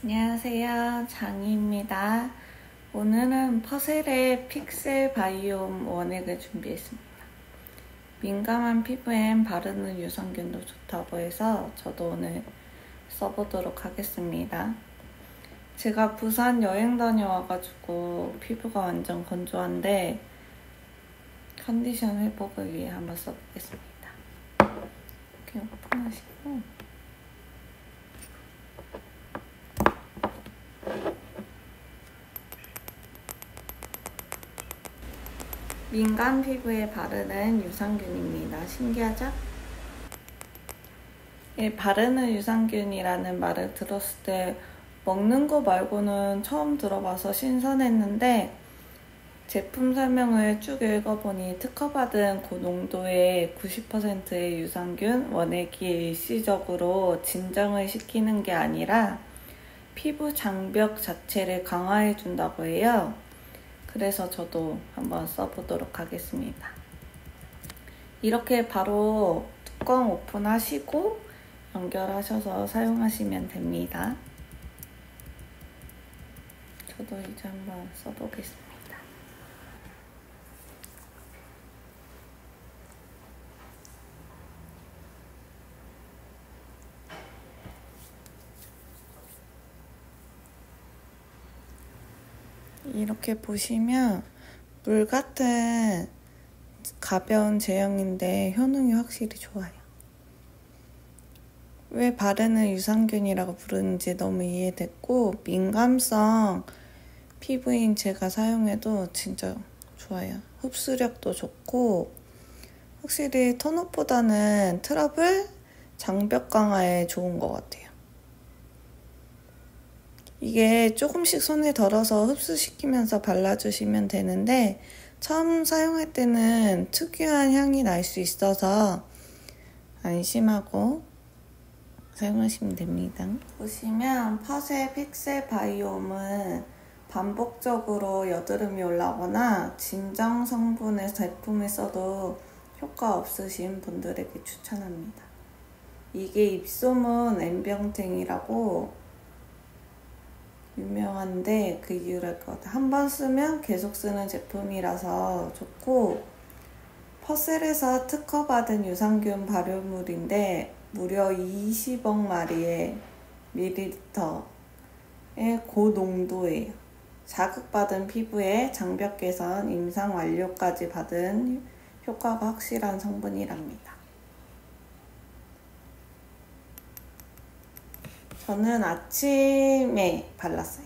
안녕하세요, 장희입니다. 오늘은 퍼셀의 픽셀 바이옴 원액을 준비했습니다. 민감한 피부엔 바르는 유산균도 좋다고 해서 저도 오늘 써보도록 하겠습니다. 제가 부산 여행 다녀와가지고 피부가 완전 건조한데 컨디션 회복을 위해 한번 써보겠습니다. 이렇게 오픈하시고 민감 피부에 바르는 유산균입니다. 신기하죠? 바르는 유산균이라는 말을 들었을 때 먹는 거 말고는 처음 들어봐서 신선했는데 제품 설명을 쭉 읽어보니 특허받은 고농도의 90%의 유산균 원액이 일시적으로 진정을 시키는 게 아니라 피부 장벽 자체를 강화해준다고 해요. 그래서 저도 한번 써보도록 하겠습니다. 이렇게 바로 뚜껑 오픈하시고 연결하셔서 사용하시면 됩니다. 저도 이제 한번 써보겠습니다. 이렇게 보시면 물 같은 가벼운 제형인데 효능이 확실히 좋아요. 왜 바르는 유산균이라고 부르는지 너무 이해됐고 민감성 피부인 제가 사용해도 진짜 좋아요. 흡수력도 좋고 확실히 톤업보다는 트러블, 장벽 강화에 좋은 것 같아요. 이게 조금씩 손에 덜어서 흡수시키면서 발라주시면 되는데 처음 사용할 때는 특유한 향이 날 수 있어서 안심하고 사용하시면 됩니다. 보시면 퍼셀 픽셀 바이옴은 반복적으로 여드름이 올라오거나 진정 성분의 제품을 써도 효과 없으신 분들에게 추천합니다. 이게 입소문 N병탱이라고 유명한데 그 이유랄 것 같아요. 한번 쓰면 계속 쓰는 제품이라서 좋고 퍼셀에서 특허받은 유산균 발효물인데 무려 20억 마리의 밀리리터의 고농도예요. 자극받은 피부에 장벽 개선, 임상 완료까지 받은 효과가 확실한 성분이랍니다. 저는 아침에 발랐어요.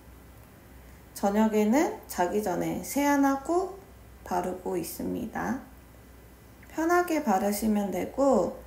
저녁에는 자기 전에 세안하고 바르고 있습니다. 편하게 바르시면 되고